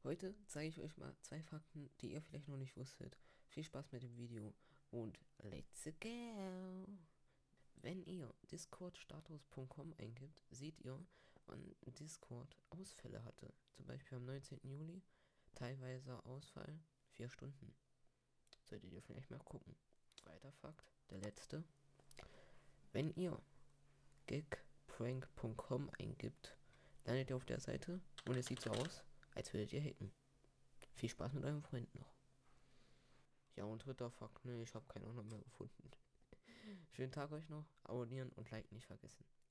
Heute zeige ich euch mal zwei Fakten, die ihr vielleicht noch nicht wusstet. Viel Spaß mit dem Video und let's go! Wenn ihr discordstatus.com eingibt, seht ihr, wann Discord Ausfälle hatte. Zum Beispiel am 19. Juli, teilweise Ausfall 4 Stunden. Solltet ihr vielleicht mal gucken. Zweiter Fakt, der letzte. Wenn ihr gagprank.com eingibt, landet ihr auf der Seite und es sieht so aus, als würdet ihr hacken. Viel Spaß mit euren Freunden noch. Ja, und dritter Fakt, ne, ich habe keinen anderen mehr gefunden. Schönen Tag euch noch, abonnieren und liken nicht vergessen.